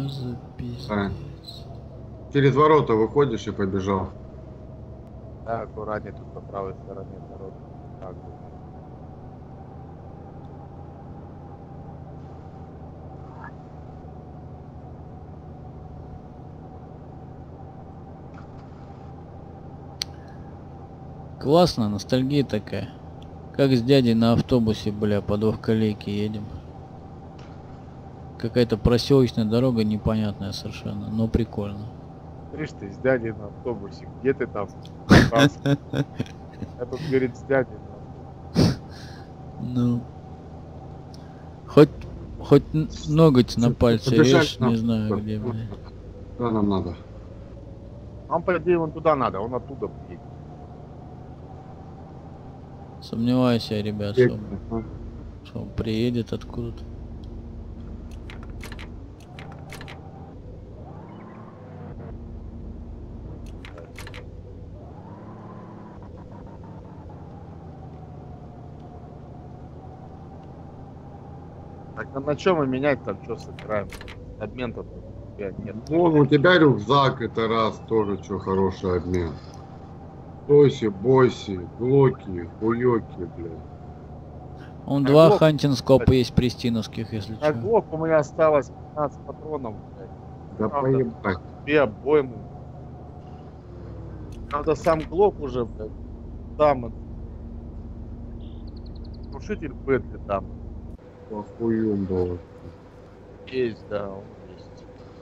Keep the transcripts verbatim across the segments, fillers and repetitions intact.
за пиздец? А. Через ворота выходишь и побежал. Да, аккуратнее тут по правой стороне дороги. Так вот. Классно, ностальгия такая. Как с дядей на автобусе, бля, по двухколейке едем. Какая-то проселочная дорога непонятная совершенно, но прикольно. Слышь, ты с дядей на автобусе, где ты там? Я тут, говорит, с дядей на автобусе. Ну. Хоть, хоть н- ноготь на пальце режь, не знаю где, бля. Куда нам надо? Нам, по идее, вон туда надо, он оттуда приедет. Сомневаюсь я, ребят, что, что он приедет откуда-то. Так, а на чем мы менять там, что собираем? Обмен-то тут у тебя нет. Вон у тебя рюкзак, это раз, тоже что хороший обмен. Тойси, бойси, глоки, хуёки, блядь. Он А два глок, хантинг-скопа кстати. есть пристиновских, если На что. глок у меня осталось пятнадцать патронов, блядь. Да Правда. поебать. Две обоймы. Правда, сам глок уже, блядь, там. Глушитель Бэтли там. Похуем было. Есть, да, он есть.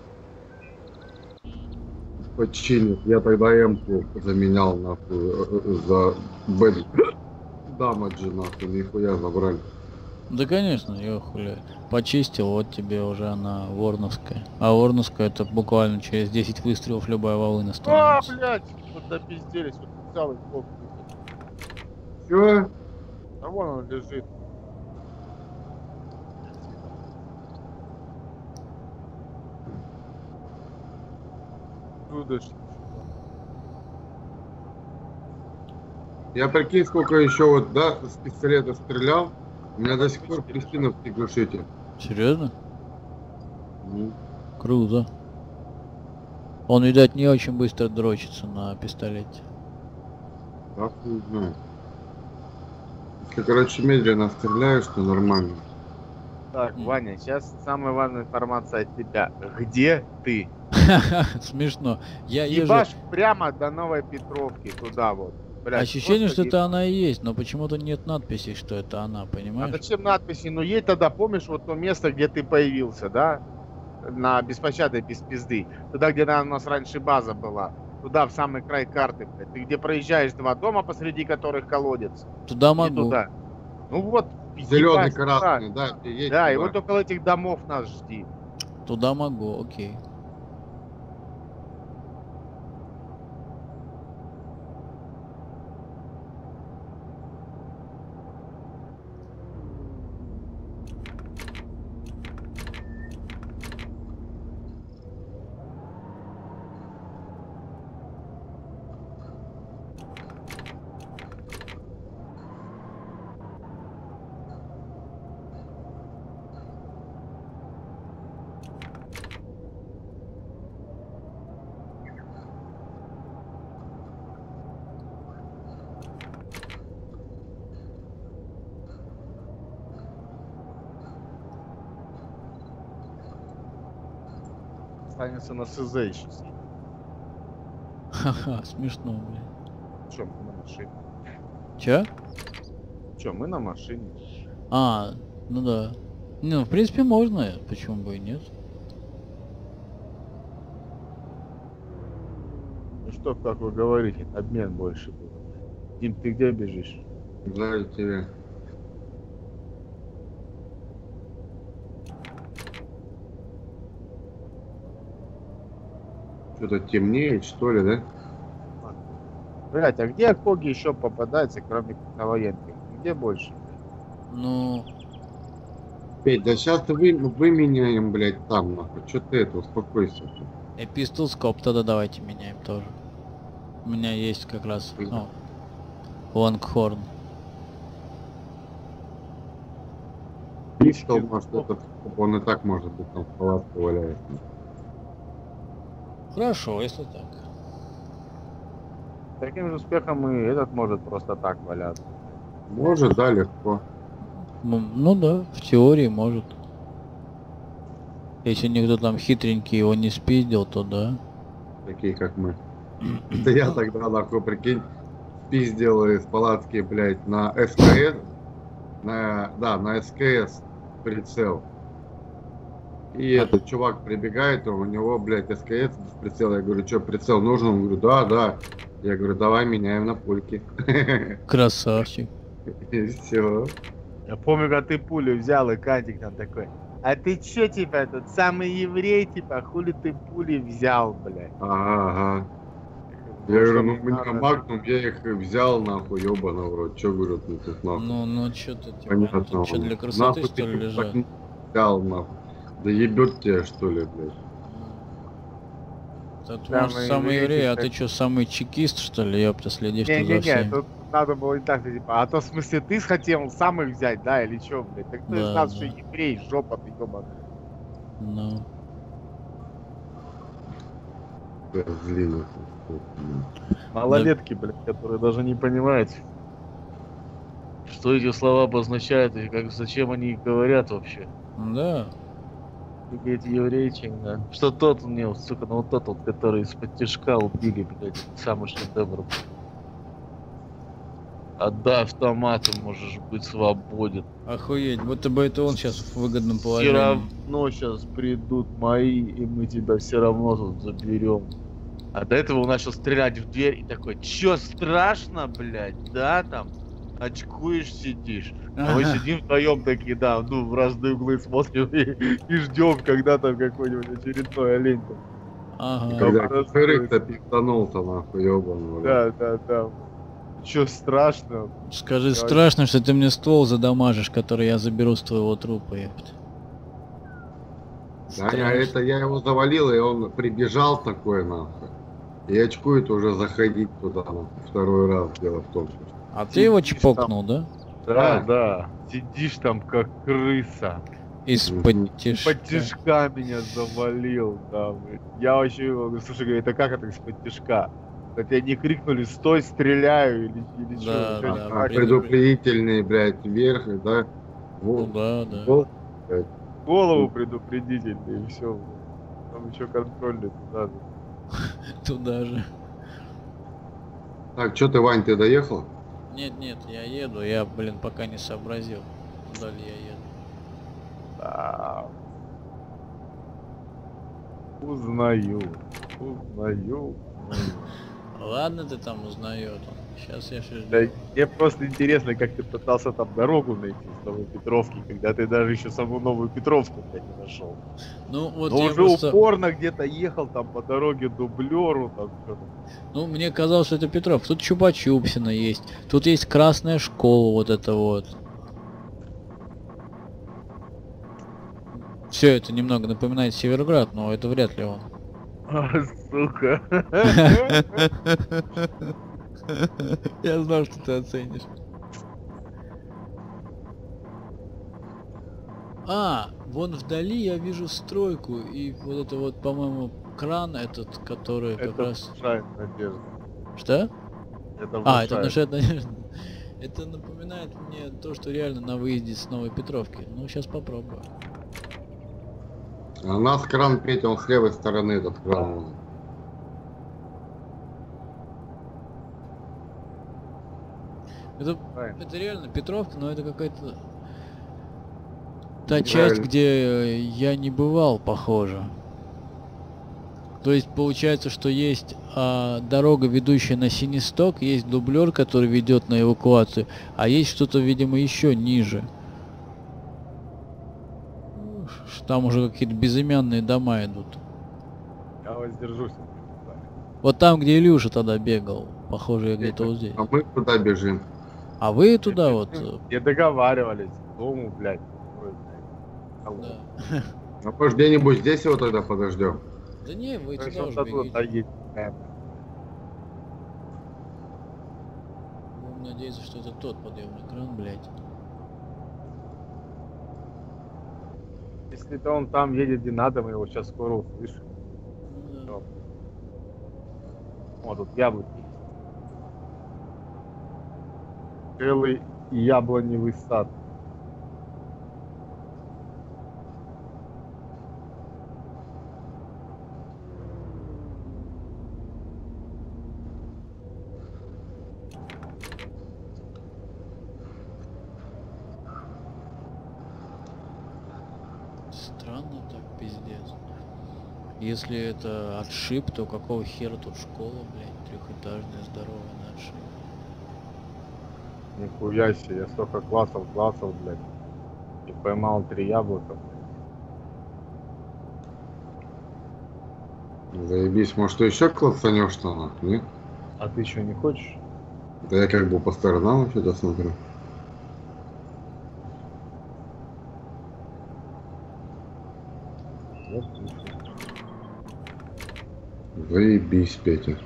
Починит. Я тогда М-ку заменял нахуй э, э, за Бэд. Дамаджи нахуй, нихуя забрали. Да конечно, я хуля. Почистил, вот тебе уже она ворновская. А ворновская это буквально через десять выстрелов любая волына А, становится. блядь, вот допизделись, вот целый глок. Чё? А вон он лежит. Чудо, что- Я прикинь, сколько еще вот, да, с пистолета стрелял. У меня до сих пор пристиновский глушитель. Серьезно? Ну, Круто. Он, видать, не очень быстро дрочится на пистолете. да хуй знает. Если, короче, медленно стреляешь, то нормально. Так, М. Ваня, сейчас самая важная информация от тебя. Где ты? Смешно. Я езжу. Ебашь прямо до Новой Петровки, туда вот. Блядь, Ощущение, просто что это еб- она и есть, но почему-то нет надписи, что это она, А понимаешь? зачем надписи? Ну едь тогда, помнишь, вот то место, где ты появился, да? На беспощадной, без пизды. Туда, где наверное, у нас раньше база была. Туда, в самый край карты, блядь. Ты где проезжаешь два дома, посреди которых колодец. Туда И могу. туда. Ну вот, Зеленый, ебать, красный, туда. да, едь Да, и туда. вот около этих домов нас жди. Туда могу, окей. Останется на СЗ еще. Ха-ха, смешно, блин. Че, мы на машине? Чё? Че, мы на машине? А, ну да. Не, ну в принципе можно, почему бы и нет. Ну что, как вы говорите, обмен больше был. Дим, ты где бежишь? Сзади тебя. Что-то темнеет, что ли, да? Блять, а где Коги еще попадается, кроме новоенных? Где больше? Ну, Петь, да сейчас вы, выменяем, блядь, там, нахуй. Че ты это, успокойся. Эпистол скоп тогда давайте меняем тоже. У меня есть как раз, ну, лонгхорн. Пистол, может, этот, он и так, может быть, там в палатке валяется. Хорошо, если так. Таким же успехом и этот может просто так валяться. Может, да, легко. М, Ну да, в теории может. Если никто там хитренький его не спиздил, то да. Такие, как мы. Это я тогда, нахуй, прикинь, пиздил из палатки, блядь, на СКС. На, да, на СКС прицел. И этот чувак прибегает, у него, блядь, СКС без прицела. Я говорю, что, прицел нужен? Он говорит, да, да. Я говорю, давай меняем на пульки. Красавчик. И все. Я помню, как ты пулю взял, и Катик там такой: а ты чё, типа, этот самый еврей, типа, хули ты пули взял, блядь? Ага, ага. Я говорю, ну у меня Магнум, я их взял, нахуй, ёбаный в рот. Чё, говорю, ты тут, нахуй? Ну, ну, что-то, типа, Понятно. тут что, для красоты, Нахуй что ты ли, тут лежат? так не взял, нахуй. Да ебет тебя, что ли, блядь? Тут, Самый может, самый еврей, еврей, а так- ты что, самый чекист, что ли, ёпта, следишь тут за Не-не-не, всеми? тут надо было и так, типа, а то в смысле ты хотел сам их взять, да, или чё, блядь? Так ты из Да, нас да. что, еврей, жопа ты ёбаная. Ну, Козли, нахуй. Малолетки, блядь, которые даже не понимают, что эти слова обозначают и как, зачем они их говорят вообще. да. Эти еврейчик, да. Что тот мне, сука, ну вот тот вот, который из-под тяжка убили, блядь, самый шедевр. Отдай автомат, и можешь быть свободен. Охуеть, будто бы это он сейчас в выгодном Все положении. равно сейчас придут мои, и мы тебя все равно тут заберем. А до этого он начал стрелять в дверь и такой: чё, страшно, блядь, да, там? Очкуешь, сидишь. А мы сидим вдвоем такие, да, ну, в разные углы смотрим и, и ждем, когда там какой-нибудь очередной олень там. Ага. Когда Просто- Кырык-то пизданул-то, нахуй, ёбаный в рот. Да, да, да. Чё, страшно? Скажи, Я- страшно, что ты мне ствол задамажишь, который я заберу с твоего трупа, ёпта. Да, а Страшно. это я его завалил, и он прибежал такой, нахуй. И очкует уже заходить туда, нахуй, второй раз, дело в том, что... А ты его Сидишь чпокнул, да? Да, А. да. Сидишь там как крыса. Из-под Мгм. тишка. Из-под тишка меня завалил, да, блядь. Я вообще, говорю, слушай, говорю, это как это из-под тишка? Это тебя не крикнули: стой, стреляю, или, или Да, что? да. Что, А, как? предупредительный, блядь, вверх, да? Ну Вот. да, да. Вот. Голову предупредительный, и все. Там еще контрольный туда же. Туда же. Так, что ты, Вань, ты доехал? Нет, нет, я еду, я, блин, пока не сообразил, куда ли я еду. Да. Узнаю. Узнаю. узнаю. Ладно, ты там узнаешь. Сейчас я же Да, мне просто интересно, как ты пытался там дорогу найти с Новой Петровки, когда ты даже еще саму Новую Петровку, блядь, не нашел. Ну вот Но я уже просто... упорно где-то ехал там по дороге дублеру, там что-то. Ну, мне казалось, что это Петров. Тут Чупа-Чупсина есть. Тут есть Красная школа, вот это вот. Все это немного напоминает Северград, но это вряд ли он. А, сука. Я знал, что ты оценишь. А, вон вдали я вижу стройку, и вот это вот, по-моему, кран этот, который как Это раз... внушает надежду. Что? Это А, это внушает. внушает надежду. Это напоминает мне то, что реально на выезде с Новой Петровки. Ну, сейчас попробую. А у нас кран, Петя, он с левой стороны, этот кран. Это, Правильно. это реально Петровка, но это какая-то... Та Неправильно. часть, где я не бывал, похоже. То есть получается, что есть а, дорога, ведущая на Синисток, есть дублер, который ведет на эвакуацию, а есть что-то, видимо, еще ниже. Ну, ш- Там уже какие-то безымянные дома идут. Я воздержусь. Вот там, где Илюша тогда бегал. Похоже, я где-то вот здесь. А мы куда бежим? А вы туда вот... э, Не договаривались. К дому, блядь. Ой, блядь. Алло. Да. А может где-нибудь здесь его тогда подождем? Да не, вы Ну, туда что уже тут бегите. доедет, да. Будем надеяться, что это тот подъемный кран, блядь. Если-то он там едет, где надо, мы его сейчас скоро услышим. Ну да. О, тут яблоки есть. Целый яблоневый сад. Странно так, пиздец. Если это отшиб, то какого хера тут школа, блядь, трехэтажная, здоровая на отшиб. Нихуя себе, я столько классов, классов, блядь. И поймал три яблока. Заебись, может ты еще клацанешь что нахуй, нет? А ты что, не хочешь? Да я как бы по сторонам вообще-то смотрю. Вот. Заебись, Петя.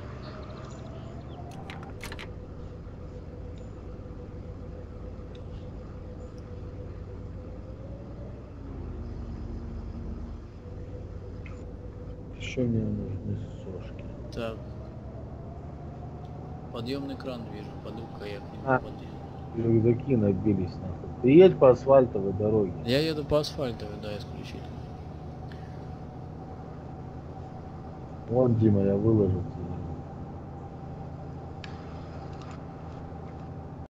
Еще мне нужны сошки. Так. Подъемный кран вижу, подука я к нему А. подъеду. Рюкзаки набились нахуй. Ты едь по асфальтовой дороге. Я еду по асфальтовой, да, исключительно. Вон, Дима, я выложил тебе.